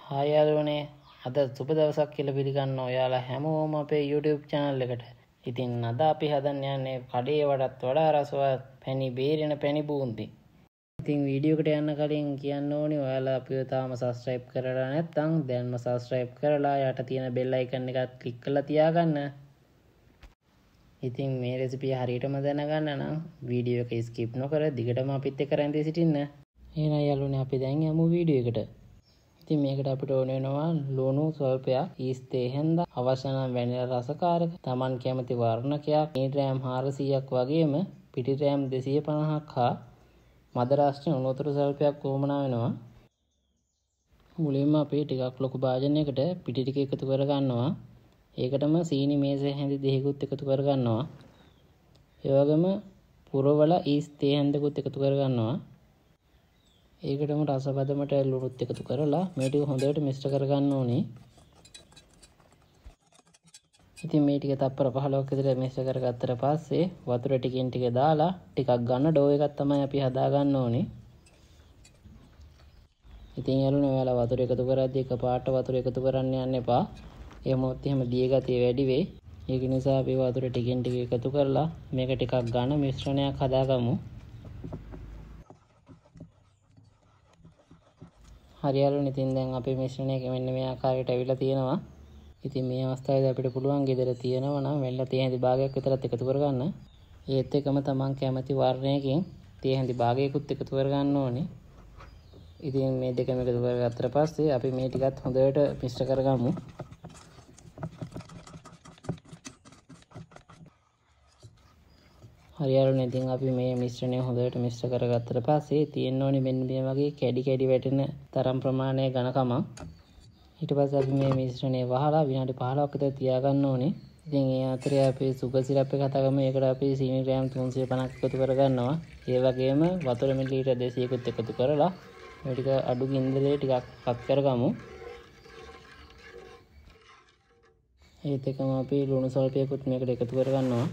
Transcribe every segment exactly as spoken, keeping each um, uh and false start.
Hi යාළුවනේ අද සුබ දවසක් කියලා පිළිගන්න ඔයාලා හැමෝම අපේ YouTube channel එකට. ඉතින් අද අපි හදන්න යන්නේ කඩේ වඩත් වඩා රසවත් පැණි බේරෙන පැණි බූන්දි. ඉතින් වීඩියෝ එකට යන්න කලින් කියන්න ඕනේ ඔයාලා අපිව තාම subscribe කරලා නැත්නම් දැන්ම subscribe කරලා යට තියෙන bell icon එකත් click කරලා තියාගන්න. ඉතින් මේ රෙසිපිය හරියටම දැනගන්න නම් වීඩියෝ එක skip නොකර දිගටම අපිත් එක්ක රැඳී සිටින්න. එහෙනම් යාළුවනේ අපි දැන් යමු වීඩියෝ එකට. ඉතින් මේකට අපිට ඕන වෙනවා ලුණු ස්වල්පයක්, ඊස්තේ හැන්ද, අවශ්‍ය නම් වැනිලා රසකාරක, Taman කැමති වර්ණකයක්, මිලිග්‍රෑම් හාරසීයක් වගේම පිටිග්‍රෑම් දෙසිය පනහක් හා මද රාශි උණු වතුර ස්වල්පයක් වුවමනා වෙනවා. මුලින්ම අපි ටිකක් ලොකු භාජනයකට පිටි ටික එකතු කර ගන්නවා. ඒකටම සීනි මේසෙ හැඳි දෙහිකුත් එකතු කර ගන්නවා. ඒ වගේම පුරවල ඊස්තේ හැන්දකුත් එකතු කර ගන්නවා. ඒකටම රස බදමට ලුණුත් එකතු කරලා මේ ටික හොඳට මිශ්‍ර කරගන්න ඕනේ. ඉතින් මේ ටික තප්පර පහළොවක් විතර මිශ්‍ර කරගත්තට පස්සේ වතුර ටිකෙන් ටික දාලා ටිකක් ගන්න ඩෝ එකක් තමයි අපි හදා ගන්න ඕනේ. ඉතින් යාළුවනේ ඔයාලා වතුර එකතු කරද්දී එකපාරට වතුර එකතු කරන්න යන්න එපා. එහෙම වුත් එහෙම දිය ගතිය වැඩි වෙයි. ඒක නිසා අපි වතුර ටිකෙන් ටික එකතු කරලා මේක ටිකක් ගන්න මිශ්‍රණයක් හදාගමු. හරි යාළුවනේ ඉතින් දැන් අපේ මිශ්‍රණය මෙන්න මේ ආකාරයට ඇවිල්ලා තියෙනවා. ඉතින් මේ අවස්ථාවේදී අපිට පුළුවන් ගෙදර තියෙනවා නම් වෙල්ලා තේ හැඳි භාගයක් විතරත් එකතු කරගන්න. ඒත් එකම තමන් කැමති වර්ණයකින් තේ හැඳි භාගයකුත් එකතු කරගන්න ඕනේ. ඉතින් මේ දෙකම එකතු කරගත්තට පස්සේ අපි මේ ටිකත් හොඳට මිශ්‍ර කරගමු. හරි යාළුවනේ ඉතින් අපි මේ මිශ්‍රණය හොඳට මිශ්‍ර කරගත්තට පස්සේ තියෙන්න ඕනේ මෙන්න මේ වගේ කැඩි කැඩි වැටෙන තරම් ප්‍රමාණයේ ඝනකම. ඊට පස්සේ අපි මේ මිශ්‍රණය වහලා විනාඩි පහළොවක් විතර තියාගන්න ඕනේ. ඉතින් ඒ අතරේ අපි සුගර් සිරප් එක හදාගමු. ඒකට අපි සීනි ග්‍රෑම් තුන්සිය පනහක් එකතු කරගන්නවා. ඒ වගේම වතුර මිලිලීටර් දෙසීයකුත් එකතු කරලා මේ ටික අඩු ගින්දරේ ටිකක් පත් කරගමු. ඒත් එකම අපි ලුණු සල්පයකුත් මේකට එකතු කරගන්නවා.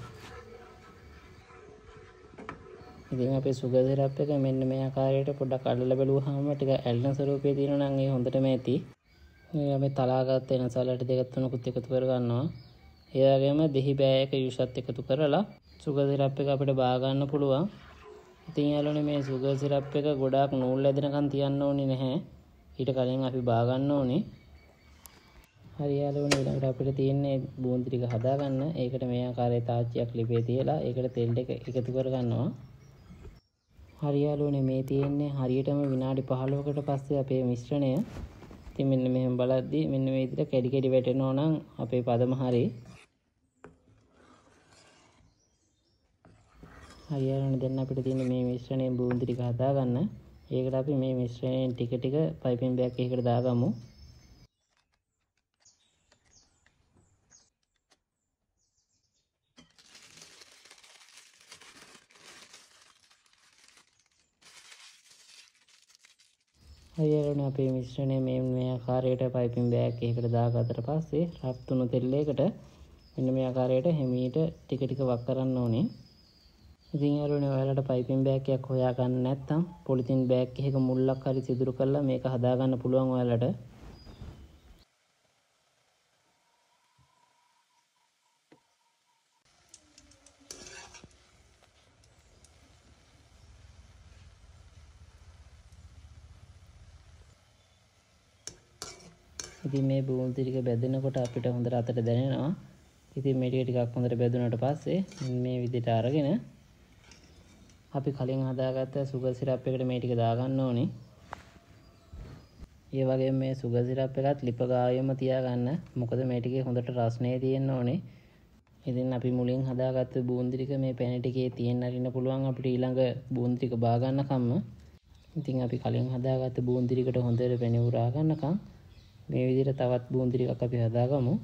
ඉතින් අපේ සුගර් සිරප් එක මෙන්න මේ ආකාරයට පොඩ්ඩක් අල්ලලා බලුවාම ටික ඇල්ලන ස්වරූපයේ තියෙනවා නම් ඒ හොඳටම ඇති. මේ අපි තලාගත්ත එන සලාඩ් දෙකක් තුනකුත් එකතු කර ගන්නවා. ඒ වගේම දෙහි බෑයක යුෂත් එකතු කරලා සුගර් සිරප් එක අපිට බා ගන්න පුළුවන්. ඉතින් යාළුවනේ මේ සුගර් සිරප් එක ගොඩාක් නූල් ඇදෙනකන් තියන්න ඕනේ නැහැ. ඊට කලින් අපි බා ගන්න ඕනේ. හරි යාළුවනේ ඊළඟට අපිට තියෙන්නේ බූන්දි ටික හදා ගන්න. ඒකට මේ ආකාරයේ තාච්චියක් ලිපේ තියලා ඒකට තෙල් ටික එකතු කර ගන්නවා. හරි යාළුවනේ මේ තියෙන්නේ හරියටම විනාඩි පහළොවකට පස්සේ අපේ මිශ්‍රණය. ඉතින් මෙන්න මෙහෙම බලද්දී මෙන්න මේ විදිහට කැඩි කැඩි වැටෙනවා නම් අපේ පදම හරි. හරි යාළුවනේ දැන් අපිට තියෙන්නේ මේ මිශ්‍රණයෙන් බූන්දි ටික හදා ගන්න. ඒකට අපි මේ මිශ්‍රණයෙන් ටික ටික පයිපින් බෑග් එකකට දාගමු. හරි යාළුවනේ අපේ මිශ්‍රණය මේ මේ ආකාරයට පයිපින් බෑග් එකකට දාගත්තට පස්සේ රත් වුණු තෙල් එකකට මෙන්න මේ ආකාරයට හිමීට ටික ටික වක් කරන්න ඕනේ. ඉතින් යාළුවනේ ඔයාලට පයිපින් බෑග් එකක් හොයා ගන්න නැත්නම් පොලිතින් බෑග් එකක මුල්ලක් හරි සිදුරු කරලා මේක හදා ගන්න පුළුවන් ඔයාලට. ඉතින් මේ බූන්දි ටික බෙදෙනකොට අපිට හොඳට අතට දැනෙනවා. ඉතින් මේ ටික ටිකක් හොඳට බෙදුනට පස්සේ මේ විදිහට අරගෙන අපි කලින් හදාගත්ත සුගර් සිරප් එකට මේ ටික දාගන්න ඕනේ. ඒ වගේම මේ සුගර් සිරප් එකත් ලිප ගාවෙම තියාගන්න. මොකද මේ ටිකේ හොඳට රසණේ තියෙන්න ඕනේ. ඉතින් අපි මුලින් හදාගත්ත බූන්දි ටික මේ පැණි ටිකේ තියෙන්න අරින්න පුළුවන් අපිට ඊළඟ බූන්දි ටික බා ගන්නකම්ම. ඉතින් අපි කලින් හදාගත්ත බූන්දි ටිකට හොඳට පැණි උරා ගන්නකම් මේ විදිහට තවත් බූන්දි ටිකක් අපි හදාගමු.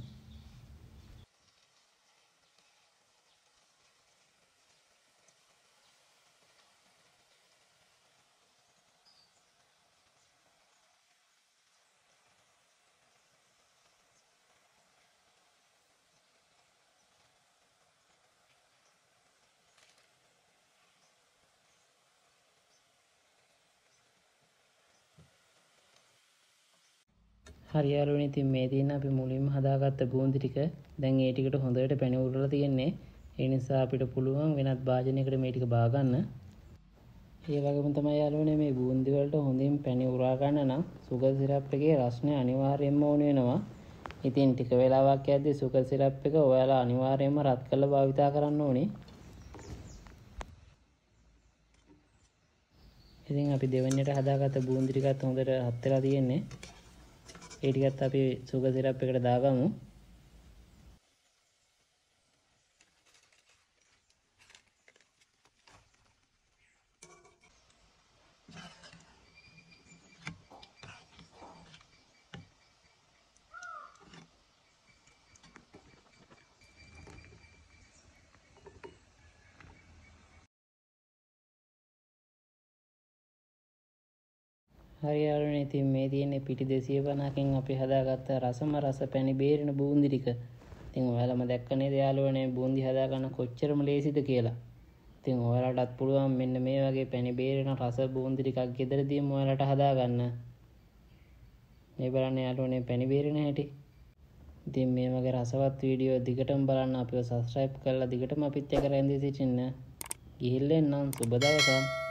හරි යාළුවනේ ඉතින් මේ තියෙන අපි මුලින්ම හදාගත්ත බූන්දි ටික දැන් ඒ ටිකට හොඳට පැණි උරලා තියෙන්නේ. ඒ නිසා අපිට පුළුවන් වෙනත් භාජනයකට මේ ටික බා ගන්න. ඒ වගේම තමයි යාළුවනේ මේ බූන්දි වලට හොඳින් පැණි උරා ගන්න නම් සුගර් සිරප් එකේ රස්නේ අනිවාර්යයෙන්ම ඕන වෙනවා. ඉතින් ටික වෙලාවක් යද්දී සුගර් සිරප් එක ඔයාලා අනිවාර්යයෙන්ම රත් කරලා භාවිතා කරන්න ඕනේ. ඉතින් අපි දෙවෙනියට හදාගත්ත බූන්දි ටිකත් හොඳට රත් වෙලා තියෙන්නේ. ඒ ටිකත් අපි සුගර් සිරප් එකට දාගමු. හරි යාළුවනේ ඉතින් මේ තියෙන්නේ පිටි දෙසිය පනහකින් අපි හදාගත්ත රසම රස පැණි බේරෙන බූන්දි ටික. ඉතින් ඔයාලම දැක්ක නේද යාළුවනේ බූන්දි හදාගන්න කොච්චරම ලේසිද කියලා. ඉතින් ඔයාලටත් පුළුවන් මෙන්න මේ වගේ පැණි බේරෙන රස බූන්දි ටිකක් ගෙදරදීම ඔයාලට හදාගන්න. මේ බලන්න යාළුවනේ පැණි බේරෙන හැටි. ඉතින් මේ වගේ රසවත් වීඩියෝ දිගටම බලන්න අපිව subscribe කරලා දිගටම අපිත් එක්ක රැඳී සිටින්න. ගිහිල්ලා එන්නම් සුබ දවසක්.